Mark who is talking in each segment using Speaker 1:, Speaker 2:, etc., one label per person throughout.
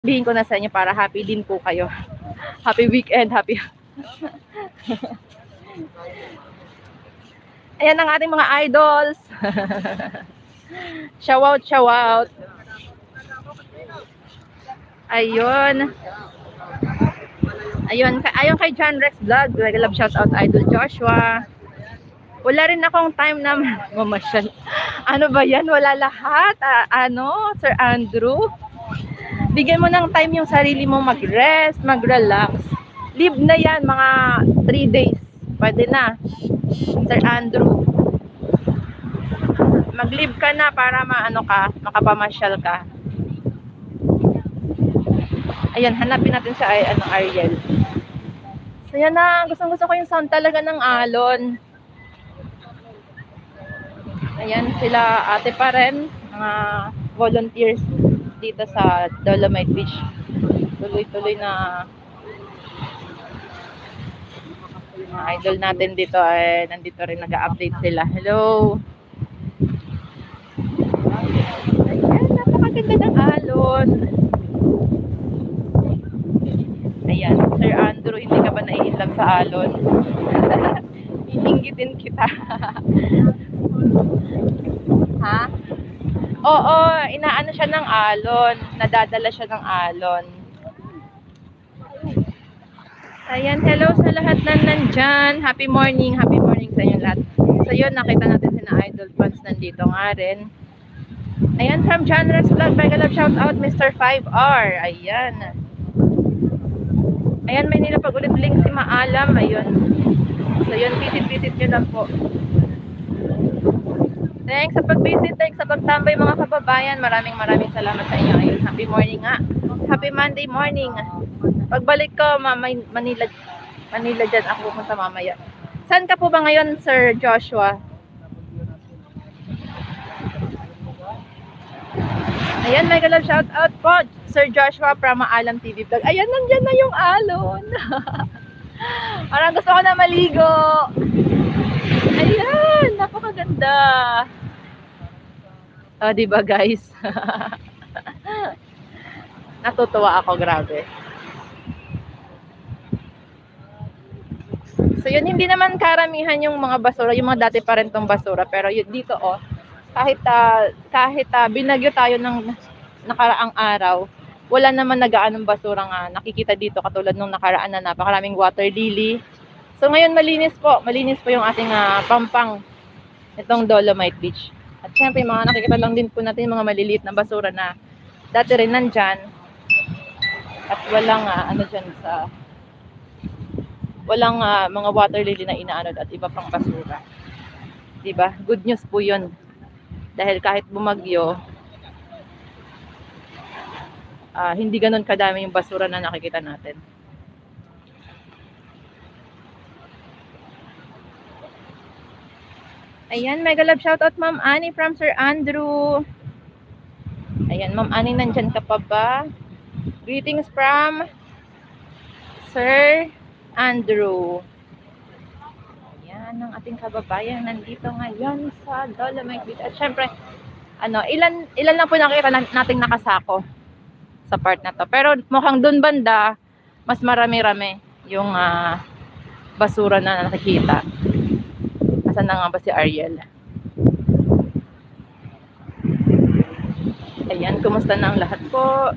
Speaker 1: Sabihin ko na sa inyo para happy din po kayo. Happy weekend, happy. Ayan ang ating mga idols. Shout out, shout out. Ayun. Ayun kay John Rex Vlog. Love shout out Idol Joshua. Wala rin akong time na mamasyal. Ano ba yan? Wala lahat. Sir Andrew. Bigyan mo ng time yung sarili mo mag-rest, mag-relax. Leave na yan, mga 3 days. Pwede na. Sir Andrew. Mag-leave ka na para makapamasyal ka. Ayan, hanapin natin siya ay Ariel. So yan na, gustong-gusto ko yung sound talaga ng alon. Ayan, sila ate pa rin, mga volunteers dito sa Dolomite Beach. Tuloy-tuloy na mga idol natin dito ay nandito rin, nag-update sila. Hello! Ayan, napakaganda ng alon. Ayan, Sir Andrew, hindi ka ba naiinlove sa alon? Ininggitin kita. Ha? Oo, inaano siya ng alon. Nadadala siya ng alon. Ayan, hello sa lahat na nandyan. Happy morning sa inyo lahat. So yun, nakita natin sina idol fans nandito nga rin. Ayan, from John Rex Vlog, mega love shout out Mr. 5R. Ayan. Ayan, may nilapag ulit link si Maalam. Ayun. So yun, visit nyo lang po. Thanks sa pag-visit, thanks sa pagtambay mga kababayan. Maraming salamat sa inyo. Ayun, happy morning nga. Happy Monday morning. Pagbalik ko, Manila dyan ako pupunta mamaya. Saan ka po ba ngayon, Sir Joshua? Ayan, mega love shout out po, Sir Joshua from Maalam TV Vlog. Ayan, nandyan na yung alon. Parang gusto ko na maligo. Ayan, napakaganda. Diba guys? Natutuwa ako, grabe. So yun, hindi naman karamihan yung mga basura, yung mga dati pa rin tong basura, pero yun dito kahit binagyo tayo ng nakaraang araw, wala naman nagaanong basura nga nakikita dito katulad nung nakaraan na napakaraming water lily. So ngayon malinis po yung ating pampang itong Dolomite Beach. At syempre mga nakikita lang din po natin mga maliliit na basura na dati rin nandyan at walang walang mga water lily na inaanod at iba pang basura. Diba? Good news po yun. Dahil kahit bumagyo, hindi ganun kadami yung basura na nakikita natin. Ayan, mega love shoutout Ma'am Annie from Sir Andrew. Ayan, Ma'am Annie, nandyan ka pa ba? Greetings from Sir Andrew. Ayan, ang ating kababayan nandito ngayon sa Dolomite Beach. At syempre, ilan lang po nakikita nating nakasako sa part na to. Pero mukhang dun banda, mas marami-rami yung basura na nakikita. Asan na nga ba si Ariel? Ayan, kumusta na ang lahat po?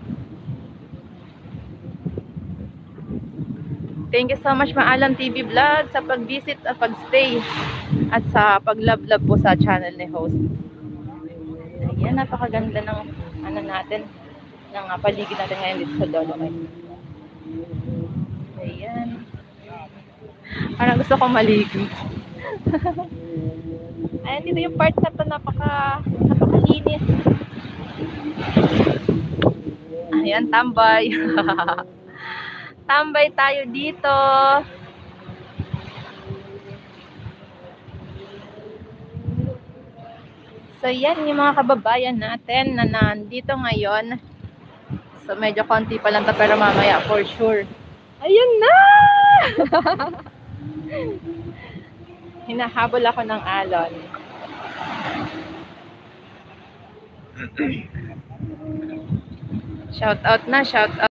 Speaker 1: Thank you so much Maalam TV Vlog sa pag-visit at pag-stay at sa pag-love po sa channel ni host. Ayan, napakaganda ng natin, ng paligid natin ngayon dito sa Dolomite. Ayan. Parang gusto kong maligo. Ayan, dito yung part na to, napakalinis. Ayan, tambay. Tambay tayo dito. So yan yung mga kababayan natin na nandito ngayon. So medyo konti pa lang to, pero mamaya for sure. Ayan na! Hinahabol ako ng alon. Shout out na, shout out.